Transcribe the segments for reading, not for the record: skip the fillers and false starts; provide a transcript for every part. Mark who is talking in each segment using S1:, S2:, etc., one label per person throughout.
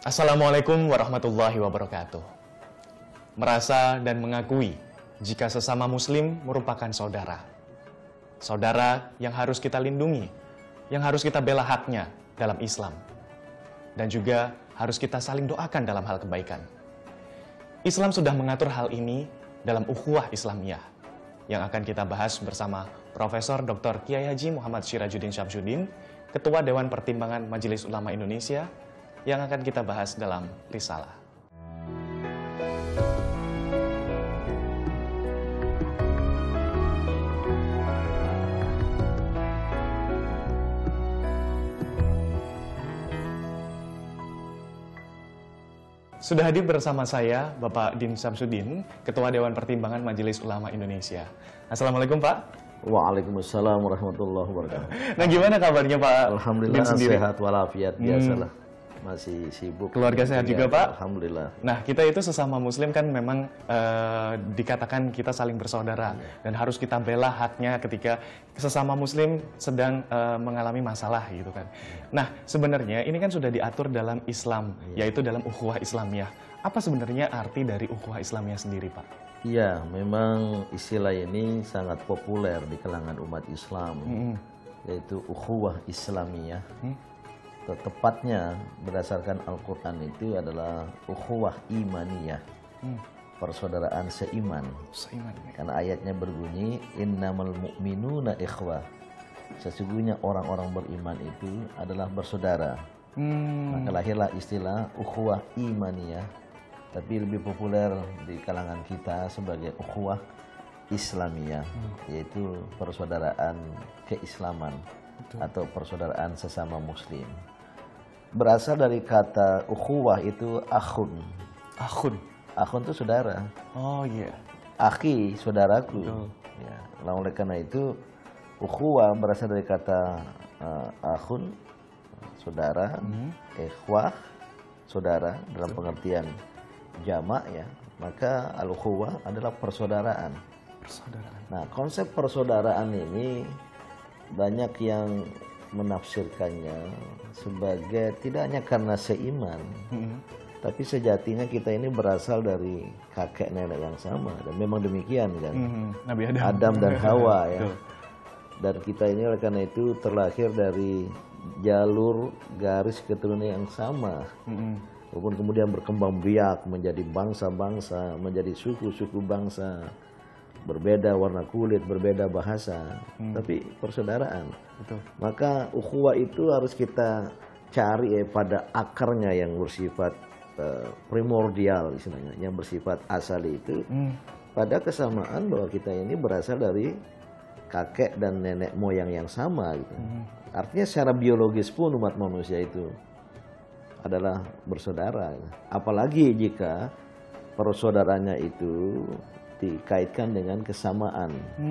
S1: Assalamualaikum warahmatullahi wabarakatuh. Merasa dan mengakui jika sesama muslim merupakan saudara. Saudara yang harus kita lindungi, yang harus kita bela haknya dalam Islam. Dan juga harus kita saling doakan dalam hal kebaikan. Islam sudah mengatur hal ini dalam ukhuwah Islamiyah yang akan kita bahas bersama Profesor Dr. Kiai Haji Muhammad Syirajuddin Syamsuddin, Ketua Dewan Pertimbangan Majelis Ulama Indonesia, yang akan kita bahas dalam Risalah. Sudah hadir bersama saya, Bapak Din Syamsuddin, Ketua Dewan Pertimbangan Majelis Ulama Indonesia. Assalamualaikum, Pak.
S2: Waalaikumsalam warahmatullahi wabarakatuh.
S1: Nah, gimana kabarnya, Pak?
S2: Alhamdulillah sehat walafiat, biasalah. Masih sibuk.
S1: Keluarga sehat juga, Pak?
S2: Alhamdulillah.
S1: Nah, kita itu sesama muslim kan memang dikatakan kita saling bersaudara. Dan harus kita bela haknya ketika sesama muslim sedang mengalami masalah gitu kan. Nah, sebenarnya ini kan sudah diatur dalam Islam, yaitu dalam ukhuwah Islamiyah. Apa sebenarnya arti dari ukhuwah Islamiyah sendiri, Pak?
S2: Iya, memang istilah ini sangat populer di kalangan umat Islam, yaitu ukhuwah Islamiyah. Tepatnya berdasarkan Al-Quran itu adalah ukhuwah imaniyah, persaudaraan seiman. Karena ayatnya berbunyi, innamal mu'minuna ikhwah. Sesungguhnya orang-orang beriman itu adalah bersaudara. Maka lahirlah istilah ukhuwah imaniyah, tapi lebih populer di kalangan kita sebagai ukhuwah Islamiyah, yaitu persaudaraan keislaman atau persaudaraan sesama muslim. Berasal dari kata ukhuwah itu akhun.
S1: Akhun?
S2: Akhun itu saudara.
S1: Oh iya.
S2: Akhi, saudaraku. Ya, oleh karena itu ukhuwah berasal dari kata akhun, saudara, ikhwah, saudara dalam pengertian jamak ya. Maka al-ukhuwah adalah persaudaraan.
S1: Persaudaraan.
S2: Nah, konsep persaudaraan ini banyak yang menafsirkannya sebagai tidak hanya karena seiman, tapi sejatinya kita ini berasal dari kakek nenek yang sama, dan memang demikian kan.
S1: Nabi
S2: Adam dan Hawa ya. Dan kita ini oleh karena itu terlahir dari jalur garis keturunan yang sama. Walaupun kemudian berkembang biak menjadi bangsa-bangsa, menjadi suku-suku bangsa, berbeda warna kulit, berbeda bahasa, tapi persaudaraan.
S1: Betul.
S2: Maka ukhuwah itu harus kita cari pada akarnya yang bersifat primordial, istilahnya, yang bersifat asali itu, pada kesamaan bahwa kita ini berasal dari kakek dan nenek moyang yang sama. Gitu. Artinya secara biologis pun umat manusia itu adalah bersaudara. Apalagi jika persaudaraannya itu dikaitkan dengan kesamaan,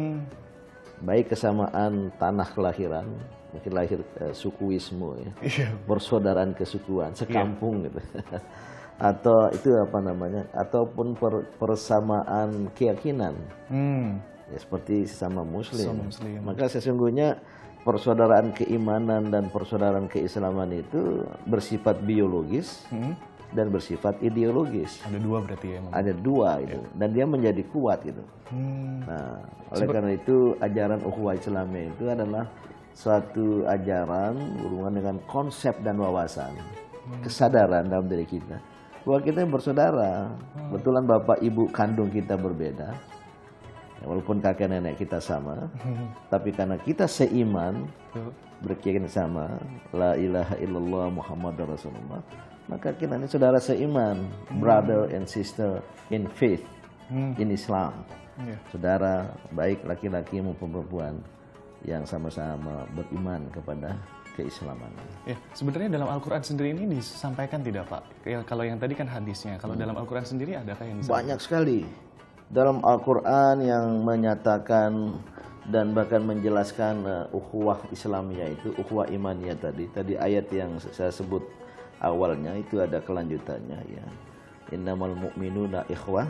S2: baik kesamaan tanah kelahiran, mungkin lahir sukuisme ya, persaudaraan kesukuan, sekampung gitu, atau itu apa namanya, ataupun persamaan keyakinan, ya, seperti sesama muslim. Maka sesungguhnya persaudaraan keimanan dan persaudaraan keislaman itu bersifat biologis dan bersifat ideologis.
S1: Ada dua berarti ya?
S2: Ada dua itu, dan dia menjadi kuat gitu. Nah, oleh karena itu ajaran ukhuwah Islamiyah itu adalah suatu ajaran berhubungan dengan konsep dan wawasan, kesadaran dalam diri kita bahwa kita bersaudara. Betulan bapak ibu kandung kita berbeda, ya, walaupun kakek nenek kita sama, tapi karena kita seiman, berkeyakinan sama, la ilaha illallah Muhammadur Rasulullah, maka kita ini saudara seiman, brother and sister in faith, in Islam. Saudara baik laki-laki maupun perempuan yang sama-sama beriman kepada keislaman.
S1: Ya, sebenarnya dalam Al-Quran sendiri ini disampaikan tidak, Pak? Ya, kalau yang tadi kan hadisnya, kalau dalam Al-Quran sendiri adakah yang disampaikan?
S2: Banyak sekali. Dalam Al-Quran yang menyatakan dan bahkan menjelaskan ukhuwah Islamiyah itu, ukhuwah imaniyah tadi ayat yang saya sebut awalnya itu ada kelanjutannya ya. Innamal mu'minuna ikhwah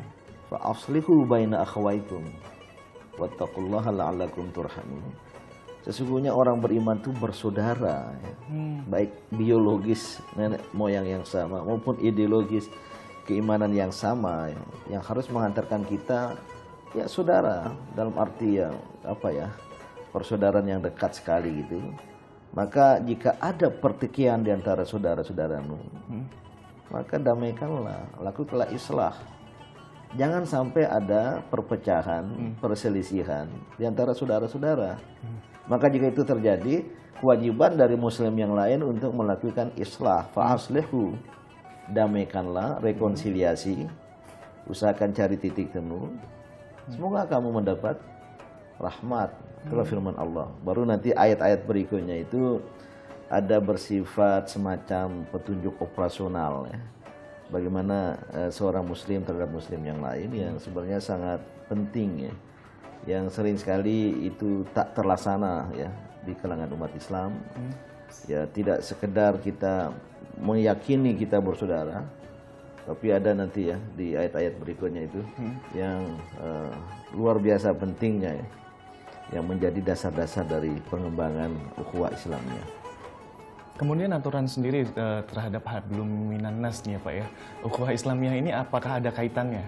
S2: fa aslihu baina akhwaikum wattaqullaha la'allakum turhamun. Sesungguhnya orang beriman itu bersaudara, ya. Baik biologis nenek moyang yang sama maupun ideologis keimanan yang sama, ya, yang harus mengantarkan kita ya saudara dalam arti yang apa ya, persaudaraan yang dekat sekali gitu. Maka jika ada pertikaian di antara saudara-saudaramu, maka damaikanlah, lakukanlah islah. Jangan sampai ada perpecahan, perselisihan di antara saudara-saudara. Maka jika itu terjadi, kewajiban dari muslim yang lain untuk melakukan islah, fa'aslihu, damaikanlah, rekonsiliasi, usahakan cari titik temu. Semoga kamu mendapat rahmat. Itulah firman Allah. Baru nanti ayat-ayat berikutnya itu ada bersifat semacam petunjuk operasional, ya. Bagaimana seorang muslim terhadap muslim yang lain yang sebenarnya sangat penting, ya. Yang sering sekali itu tak terlaksana ya di kalangan umat Islam. Ya tidak sekedar kita meyakini kita bersaudara, tapi ada nanti ya di ayat-ayat berikutnya itu yang luar biasa pentingnya, ya, yang menjadi dasar-dasar dari pengembangan ukhuwah Islamiyah.
S1: Kemudian aturan sendiri terhadap hablum minan nas nih ya Pak ya. Ukhuwah Islamiyah ini apakah ada kaitannya?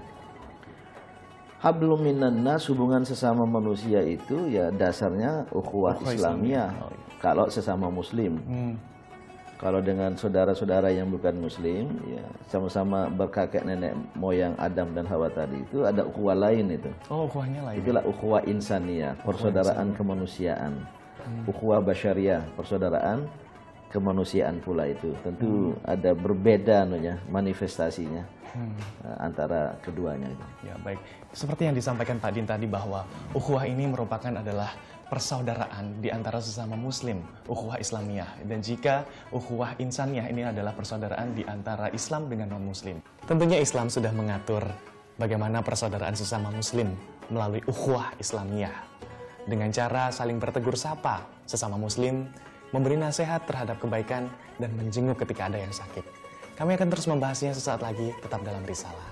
S2: Hablum minan nas, hubungan sesama manusia itu ya dasarnya ukhuwah Islamiyah.
S1: Oh, iya.
S2: Kalau sesama muslim. Kalau dengan saudara-saudara yang bukan muslim, ya sama-sama berkakek nenek moyang Adam dan Hawa tadi itu ada ukhuwah lain itu.
S1: Oh, ukhuwahnya lain.
S2: Itulah ukhuwah insaniyah, persaudaraan kemanusiaan. Ukhuwah basyariah, persaudaraan kemanusiaan pula itu. Tentu ada berbeda manifestasinya antara keduanya itu.
S1: Ya, baik. Seperti yang disampaikan Pak Din tadi bahwa ukhuwah ini merupakan adalah persaudaraan di antara sesama muslim, ukhuwah Islamiyah. Dan jika ukhuwah insaniyah ini adalah persaudaraan di antara Islam dengan non-muslim. Tentunya Islam sudah mengatur bagaimana persaudaraan sesama muslim melalui ukhuwah Islamiyah. Dengan cara saling bertegur sapa sesama muslim, memberi nasihat terhadap kebaikan, dan menjenguk ketika ada yang sakit. Kami akan terus membahasnya sesaat lagi, tetap dalam Risalah.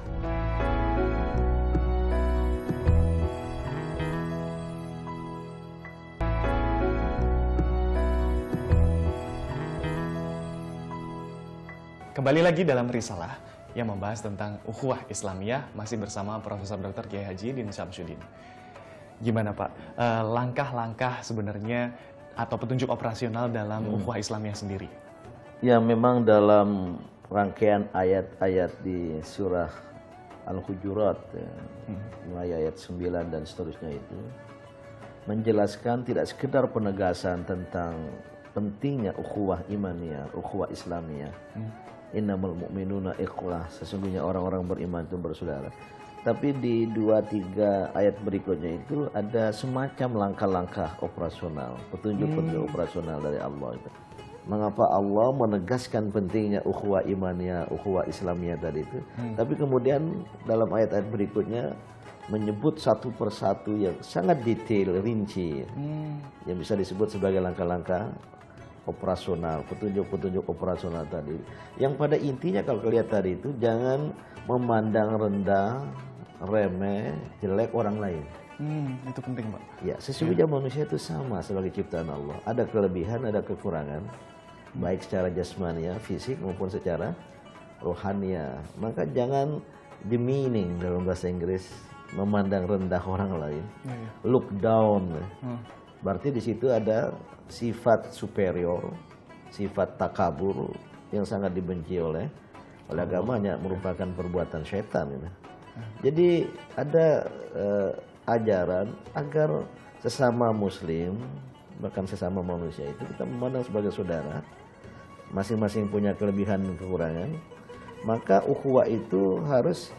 S1: Kembali lagi dalam Risalah yang membahas tentang ukhuwah Islamiyah, masih bersama Profesor Dr. Kiai Haji Din Syamsuddin. Gimana Pak, langkah-langkah sebenarnya atau petunjuk operasional dalam ukhuwah Islamiyah sendiri?
S2: Ya, memang dalam rangkaian ayat-ayat di surah Al-Hujurat, ya, mulai ayat 9 dan seterusnya itu menjelaskan tidak sekedar penegasan tentang pentingnya ukhuwah imaniyah, ukhuwah Islamiyah. Innamal mu'minuna ikhwah, sesungguhnya orang-orang beriman itu bersaudara. Tapi di 2-3 ayat berikutnya itu ada semacam langkah-langkah operasional, petunjuk-petunjuk operasional dari Allah itu. Mengapa Allah menegaskan pentingnya ukhuwah imaniyah, ukhuwah Islamiyah tadi itu. Tapi kemudian dalam ayat-ayat berikutnya menyebut satu persatu yang sangat detail, rinci, yang bisa disebut sebagai langkah-langkah operasional, petunjuk-petunjuk operasional tadi. Yang pada intinya kalau kalian tadi itu jangan memandang rendah, remeh, jelek orang lain.
S1: Itu penting Pak.
S2: Ya, sesungguhnya manusia itu sama sebagai ciptaan Allah. Ada kelebihan, ada kekurangan, baik secara jasmania, fisik maupun secara rohania. Maka jangan demeaning dalam bahasa Inggris, memandang rendah orang lain, look down. Berarti di situ ada sifat superior, sifat takabur yang sangat dibenci oleh agamanya, merupakan perbuatan setan. Jadi ada ajaran agar sesama muslim, bahkan sesama manusia itu kita memandang sebagai saudara, masing-masing punya kelebihan dan kekurangan. Maka ukhuwah itu harus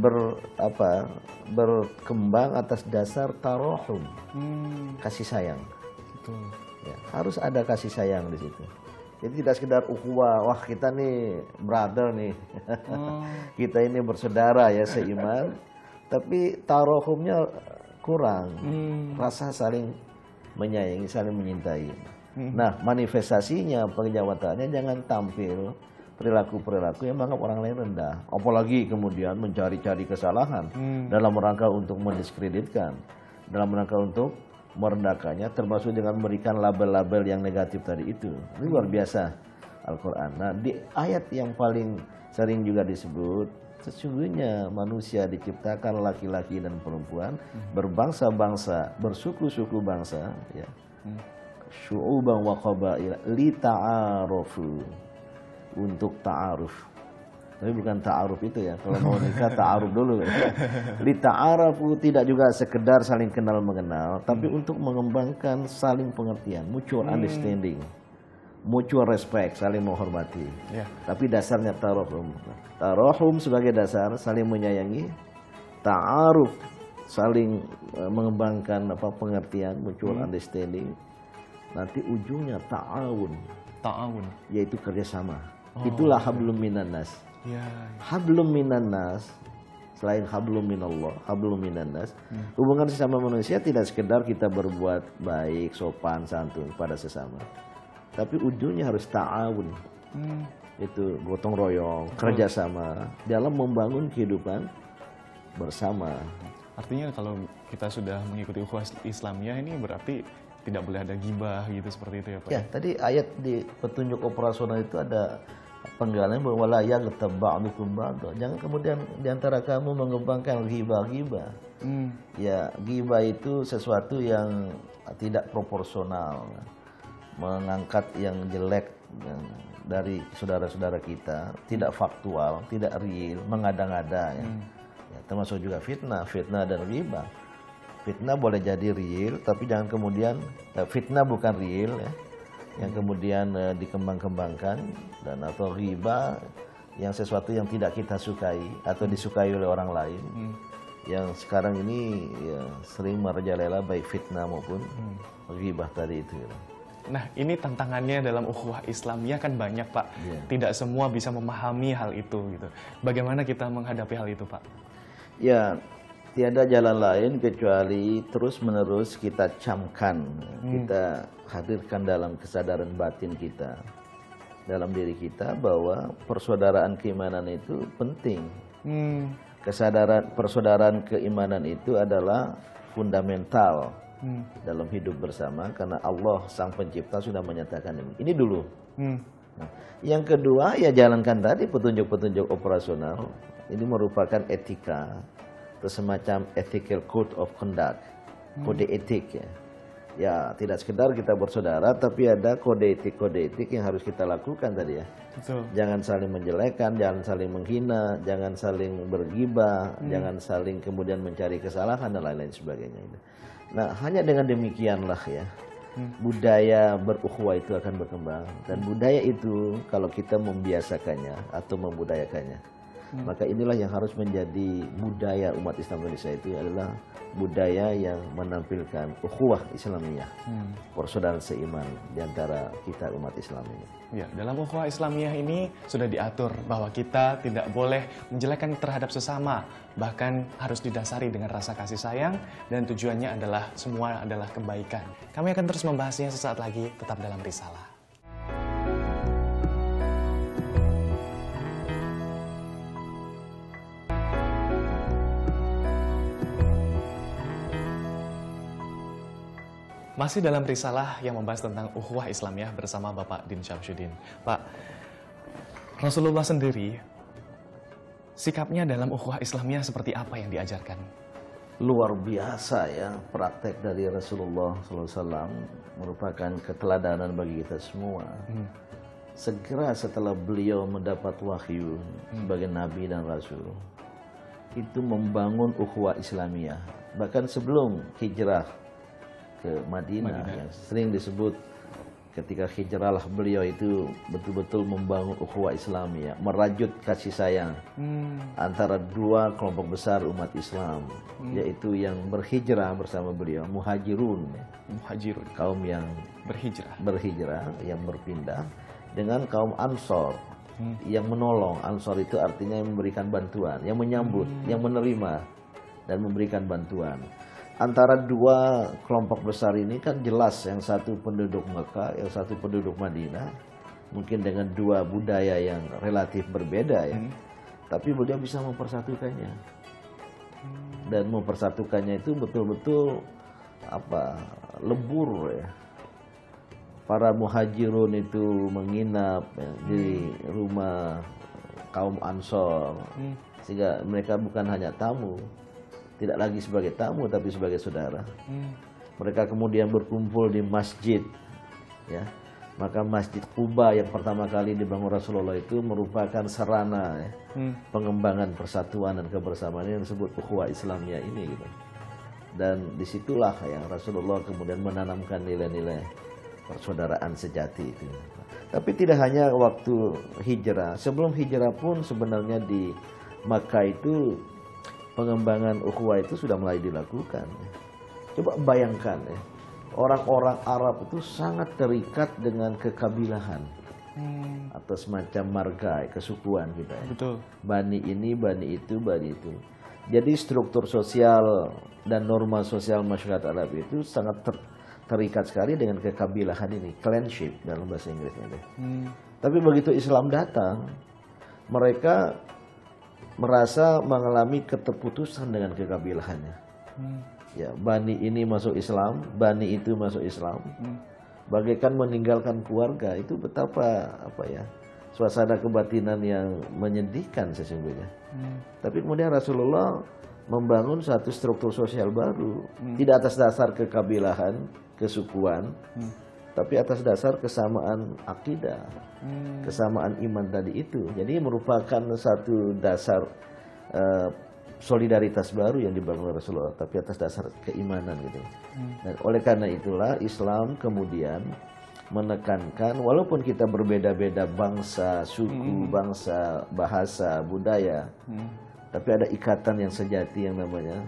S2: berkembang atas dasar tarahum, kasih sayang.
S1: Betul.
S2: Ya, harus ada kasih sayang di situ. Jadi tidak sekedar ukhuwah, wah kita nih brother nih, kita ini bersaudara ya seiman, tapi tarahumnya kurang, rasa saling menyayangi, saling menyintai. Nah, manifestasinya, penjawatannya jangan tampil perilaku-perilaku yang menganggap orang lain rendah, apalagi kemudian mencari-cari kesalahan dalam rangka untuk mendiskreditkan, dalam rangka untuk merendahkannya, termasuk dengan memberikan label-label yang negatif tadi itu. Ini luar biasa Al-Quran. Nah, di ayat yang paling sering juga disebut, sesungguhnya manusia diciptakan laki-laki dan perempuan, berbangsa-bangsa, bersuku-suku bangsa, ya. Syu'uban wa qabaila li ta'arufu, untuk ta'aruf. Tapi bukan ta'aruf itu ya, kalau mau nikah ta'aruf dulu. Li ta'arufu, tidak juga sekedar saling kenal mengenal, tapi untuk mengembangkan saling pengertian, mutual understanding, mutual respect, saling menghormati. Tapi dasarnya tarahum. Tarahum sebagai dasar saling menyayangi, ta'aruf saling mengembangkan pengertian, mutual understanding. Nanti ujungnya ta'awun, yaitu kerjasama. Itulah hablum minan nas. Hablum minan nas, selain hablum minallah, hablum minan nas. Hubungan sesama manusia tidak sekedar kita berbuat baik, sopan, santun pada sesama, tapi ujungnya harus ta'awun. Itu gotong royong, kerjasama dalam membangun kehidupan bersama.
S1: Artinya kalau kita sudah mengikuti ukhuwah Islamiyah ini berarti tidak boleh ada ghibah gitu, seperti itu ya Pak?
S2: Ya, tadi ayat di petunjuk operasional itu ada penggalan bahwa la yaghtab ba'dukum ba'd. Jangan kemudian diantara kamu mengembangkan ghibah-ghibah. Ya, ghibah itu sesuatu yang tidak proporsional, mengangkat yang jelek dari saudara-saudara kita, tidak faktual, tidak real, mengada-ngada ya. Ya, termasuk juga fitnah dan ghibah. Fitnah boleh jadi real, tapi jangan kemudian fitnah bukan real ya, yang kemudian dikembang-kembangkan, dan atau ghibah yang sesuatu yang tidak kita sukai atau disukai oleh orang lain. Yang sekarang ini ya, sering merajalela baik fitnah maupun ghibah tadi itu.
S1: Nah, ini tantangannya dalam ukhuwah Islamiyah kan banyak Pak. Tidak semua bisa memahami hal itu gitu. Bagaimana kita menghadapi hal itu Pak?
S2: Ya, tiada jalan lain kecuali terus-menerus kita camkan, kita hadirkan dalam kesadaran batin kita, dalam diri kita bahwa persaudaraan keimanan itu penting. Kesadaran persaudaraan keimanan itu adalah fundamental dalam hidup bersama, karena Allah Sang Pencipta sudah menyatakan ini. Ini dulu. Nah, yang kedua ya jalankan tadi petunjuk-petunjuk operasional. Ini merupakan etika, atau semacam ethical code of conduct, kode etik ya. Ya, tidak sekedar kita bersaudara, tapi ada kode etik yang harus kita lakukan tadi ya.
S1: Betul. Jangan
S2: saling menjelekan, jangan saling menghina, jangan saling bergibah, jangan saling kemudian mencari kesalahan dan lain-lain sebagainya. Nah, hanya dengan demikianlah ya, budaya berukhuwah itu akan berkembang. Dan budaya itu kalau kita membiasakannya atau membudayakannya, maka inilah yang harus menjadi budaya umat Islam Indonesia. Itu adalah budaya yang menampilkan ukhuwah Islamiyah, persaudaraan seiman di antara kita umat Islam ini.
S1: Ya, dalam ukhuwah Islamiyah ini sudah diatur bahwa kita tidak boleh menjelekkan terhadap sesama, bahkan harus didasari dengan rasa kasih sayang, dan tujuannya adalah semua adalah kebaikan. Kami akan terus membahasnya sesaat lagi, tetap dalam Risalah. Masih dalam Risalah yang membahas tentang ukhuwah Islamiyah bersama Bapak Din Syamsuddin. Pak, Rasulullah sendiri, sikapnya dalam ukhuwah Islamiyah seperti apa yang diajarkan?
S2: Luar biasa ya, praktek dari Rasulullah SAW merupakan keteladanan bagi kita semua. Segera setelah beliau mendapat wahyu sebagai Nabi dan Rasul, itu membangun ukhuwah Islamiyah. Bahkan sebelum hijrah ke Madinah, yang sering disebut ketika hijrahlah beliau itu betul-betul membangun ukhuwah Islamiyah, merajut kasih sayang antara dua kelompok besar umat Islam, yaitu yang berhijrah bersama beliau, muhajirun, kaum yang berhijrah, yang berpindah, dengan kaum ansor yang menolong. Ansor itu artinya yang memberikan bantuan, yang menyambut, yang menerima dan memberikan bantuan. Antara dua kelompok besar ini kan jelas, yang satu penduduk Mekah, yang satu penduduk Madinah, mungkin dengan dua budaya yang relatif berbeda ya, tapi beliau bisa mempersatukannya. Dan mempersatukannya itu betul-betul lebur ya. Para muhajirun itu menginap ya, di rumah kaum Ansor, sehingga mereka bukan hanya tamu, tidak lagi sebagai tamu tapi sebagai saudara. Mereka kemudian berkumpul di masjid ya. Maka Masjid Quba yang pertama kali dibangun Rasulullah itu merupakan sarana ya, pengembangan persatuan dan kebersamaan yang disebut ukhuwah Islamiyah ini gitu. Dan disitulah yang Rasulullah kemudian menanamkan nilai-nilai persaudaraan sejati itu. Tapi tidak hanya waktu hijrah, sebelum hijrah pun sebenarnya di Makkah itu pengembangan ukhuwah itu sudah mulai dilakukan. Coba bayangkan ya, orang-orang Arab itu sangat terikat dengan kekabilahan atau semacam marga, kesukuan kita ya.
S1: Betul.
S2: Bani ini, bani itu, bani itu. Jadi struktur sosial dan norma sosial masyarakat Arab itu sangat terikat sekali dengan kekabilahan ini, clanship dalam bahasa Inggrisnya. Tapi begitu Islam datang, mereka merasa mengalami keterputusan dengan kekabilahannya. Ya, bani ini masuk Islam, bani itu masuk Islam. Bagaikan meninggalkan keluarga, itu betapa suasana kebatinan yang menyedihkan sesungguhnya. Tapi kemudian Rasulullah membangun satu struktur sosial baru, tidak atas dasar kekabilahan, kesukuan, tapi atas dasar kesamaan akidah, kesamaan iman tadi itu. Jadi merupakan satu dasar solidaritas baru yang dibangun Rasulullah, tapi atas dasar keimanan gitu. Dan oleh karena itulah Islam kemudian menekankan, walaupun kita berbeda-beda bangsa, suku, bangsa, bahasa, budaya, tapi ada ikatan yang sejati yang namanya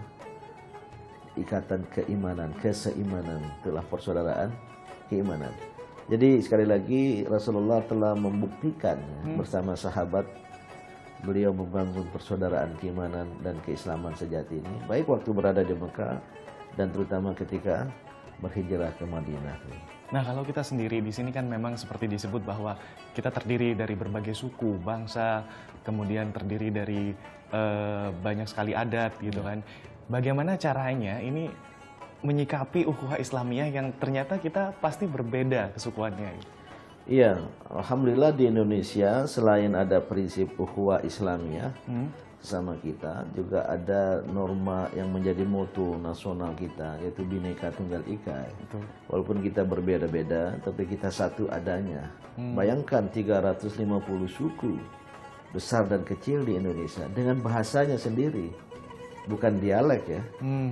S2: ikatan keimanan, keseimanan, itulah persaudaraan keimanan. Jadi sekali lagi Rasulullah telah membuktikan bersama sahabat beliau membangun persaudaraan keimanan dan keislaman sejati ini, baik waktu berada di Mekah dan terutama ketika berhijrah ke Madinah.
S1: Nah, kalau kita sendiri di sini kan memang seperti disebut bahwa kita terdiri dari berbagai suku, bangsa, kemudian terdiri dari banyak sekali adat gitu kan. Bagaimana caranya ini menyikapi ukhuwah Islamiyah yang ternyata kita pasti berbeda kesukuannya?
S2: Iya, alhamdulillah di Indonesia selain ada prinsip ukhuwah Islamiyah sama kita, juga ada norma yang menjadi moto nasional kita, yaitu Bhinneka Tunggal Ika.
S1: Betul.
S2: Walaupun kita berbeda-beda, tapi kita satu adanya. Bayangkan 350 suku besar dan kecil di Indonesia dengan bahasanya sendiri, bukan dialek ya,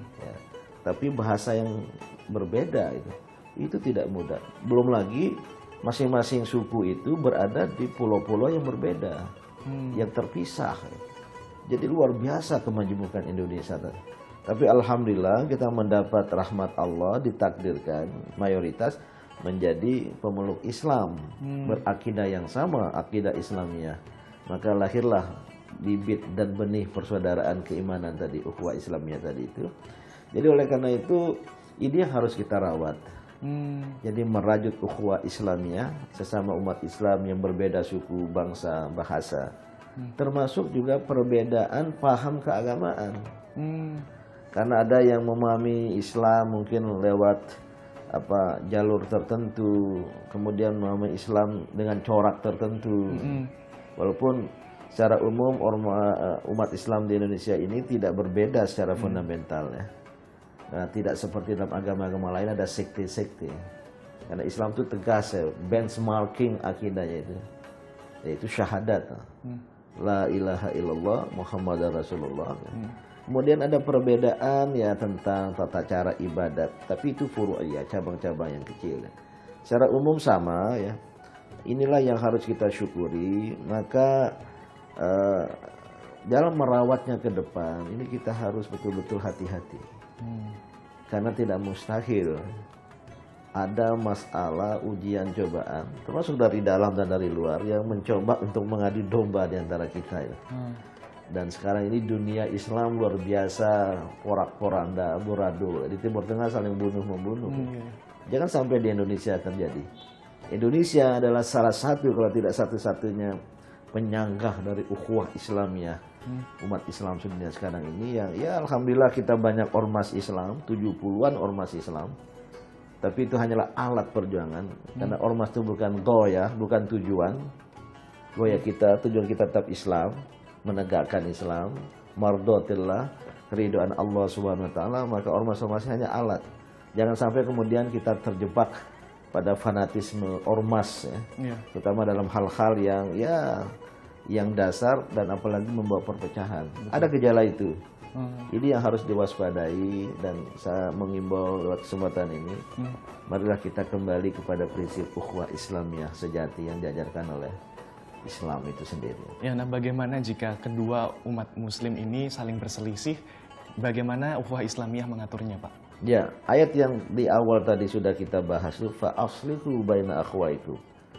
S2: tapi bahasa yang berbeda itu tidak mudah. Belum lagi masing-masing suku itu berada di pulau-pulau yang berbeda, yang terpisah. Jadi luar biasa kemajemukan Indonesia. Tapi alhamdulillah kita mendapat rahmat Allah, ditakdirkan mayoritas menjadi pemeluk Islam, berakidah yang sama, akidah Islamiyah. Maka lahirlah bibit dan benih persaudaraan keimanan tadi, ukhuwah Islamiyah tadi itu. Jadi oleh karena itu ini yang harus kita rawat. Jadi merajut ukhuwah Islamiyah sesama umat Islam yang berbeda suku, bangsa, bahasa, termasuk juga perbedaan paham keagamaan. Karena ada yang memahami Islam mungkin lewat jalur tertentu, kemudian memahami Islam dengan corak tertentu. Walaupun secara umum umat Islam di Indonesia ini tidak berbeda secara fundamental ya. Nah, tidak seperti dalam agama-agama lain ada sekte-sekte. Karena Islam itu tegas ya, benchmarking akidahnya itu, yaitu syahadat. La ilaha illallah Muhammadar Rasulullah. Kemudian ada perbedaan ya tentang tata cara ibadat, tapi itu furu'iyah, cabang-cabang yang kecil. Secara umum sama ya. Inilah yang harus kita syukuri. Maka dalam merawatnya ke depan ini kita harus betul-betul hati-hati. Karena tidak mustahil ada masalah, ujian, cobaan, termasuk dari dalam dan dari luar yang mencoba untuk mengadu domba di antara kita ya. Dan sekarang ini dunia Islam luar biasa, porak-poranda, amburadul. Di Timur Tengah saling bunuh-membunuh. Jangan sampai di Indonesia terjadi. Indonesia adalah salah satu, kalau tidak satu-satunya penyanggah dari ukhuwah Islamiyah umat Islam sedunia sekarang ini, yang ya alhamdulillah kita banyak ormas Islam, 70-an ormas Islam. Tapi itu hanyalah alat perjuangan, karena ormas itu bukan goyah, bukan tujuan. Goyah kita, tujuan kita tetap Islam, menegakkan Islam, mardotillah, keridhaan Allah Subhanahu wa taala, maka ormas-ormas hanya alat. Jangan sampai kemudian kita terjebak pada fanatisme ormas ya. Terutama dalam hal-hal yang dasar dan apalagi membawa perpecahan. Ada gejala itu. Ini yang harus diwaspadai, dan saya mengimbau lewat kesempatan ini, marilah kita kembali kepada prinsip ukhuwah Islamiyah sejati yang diajarkan oleh Islam itu sendiri.
S1: Ya, nah bagaimana jika kedua umat muslim ini saling berselisih? Bagaimana ukhuwah Islamiyah mengaturnya, Pak?
S2: Ya, ayat yang di awal tadi sudah kita bahas itu, fa aslihu baina akhwaikum.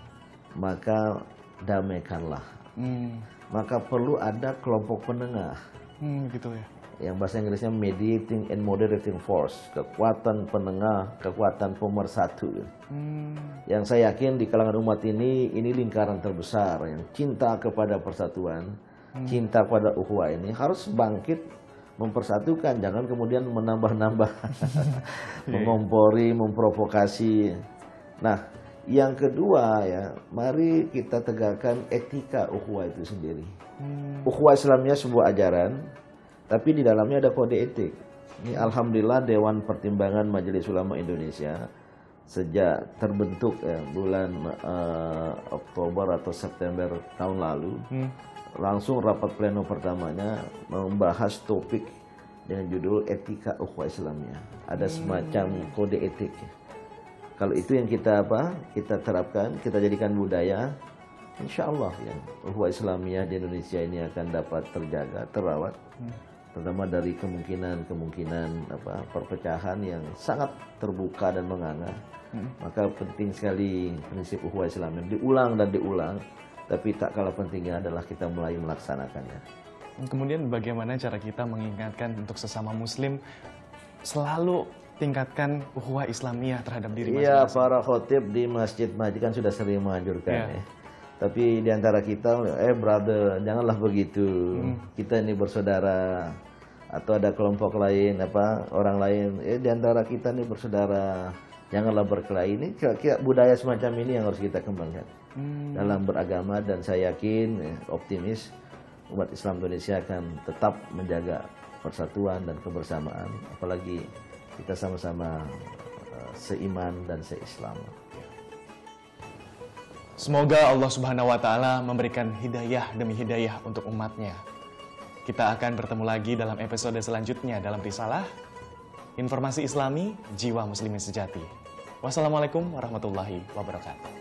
S2: Maka damaikanlah. Maka perlu ada kelompok penengah.
S1: Gitu ya.
S2: Yang bahasa Inggrisnya mediating and moderating force, kekuatan penengah, kekuatan pemersatu. Yang saya yakin di kalangan umat ini lingkaran terbesar yang cinta kepada persatuan, cinta kepada ukhuwah ini harus bangkit mempersatukan, jangan kemudian menambah-nambah, mengompori, memprovokasi. Nah, yang kedua ya, mari kita tegakkan etika ukhuwah itu sendiri. Ukhuwah Islamnya sebuah ajaran, tapi di dalamnya ada kode etik. Ini alhamdulillah Dewan Pertimbangan Majelis Ulama Indonesia sejak terbentuk ya, bulan Oktober atau September tahun lalu, langsung rapat pleno pertamanya membahas topik dengan judul etika ukhuwah Islamiyah. Ada semacam kode etik. Kalau itu yang kita terapkan, kita jadikan budaya, insya Allah ya, ukhuwah Islamiyah di Indonesia ini akan dapat terjaga, terawat, terutama dari kemungkinan perpecahan yang sangat terbuka dan menganga. Maka penting sekali prinsip ukhuwah Islamiyah diulang dan diulang, tapi tak kalah pentingnya adalah kita mulai melaksanakannya.
S1: Kemudian bagaimana cara kita mengingatkan untuk sesama muslim selalu tingkatkan ukhuwah Islamiyah terhadap diri masing-masing?
S2: Iya, para khotib di masjid-masjid kan sudah sering menganjurkan ya. Tapi di antara kita, brother, janganlah begitu. Kita ini bersaudara. Atau ada kelompok lain, orang lain, di antara kita ini bersaudara. Janganlah berkelahi. Ini kira-kira budaya semacam ini yang harus kita kembangkan dalam beragama, dan saya yakin, optimis, umat Islam Indonesia akan tetap menjaga persatuan dan kebersamaan, apalagi kita sama-sama seiman dan seislam.
S1: Semoga Allah Subhanahu wa taala memberikan hidayah demi hidayah untuk umatnya. Kita akan bertemu lagi dalam episode selanjutnya dalam Risalah Informasi Islami Jiwa Muslimin Sejati. Wassalamualaikum warahmatullahi wabarakatuh.